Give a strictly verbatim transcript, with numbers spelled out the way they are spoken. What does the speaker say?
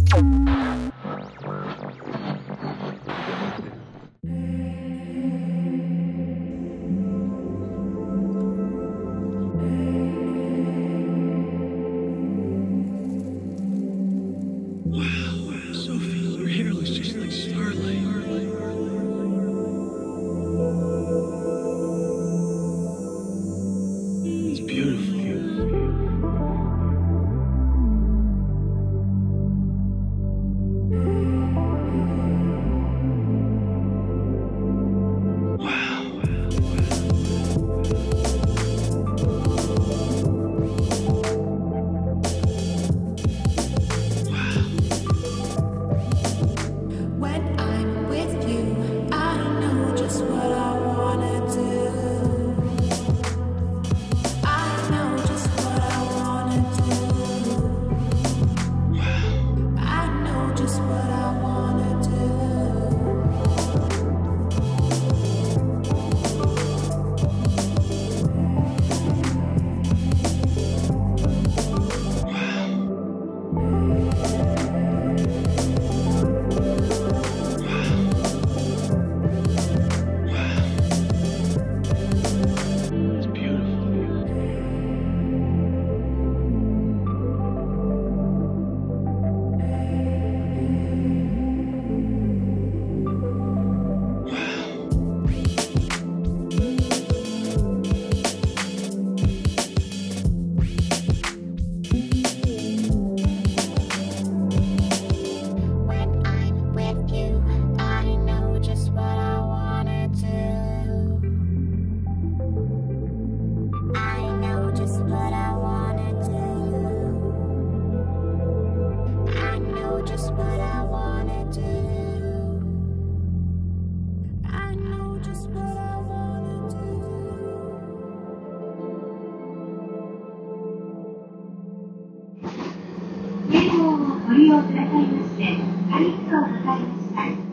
Wow, Sophie, your hair looks just like Starlight. It's beautiful. ご利用くださいましてありがとうございました。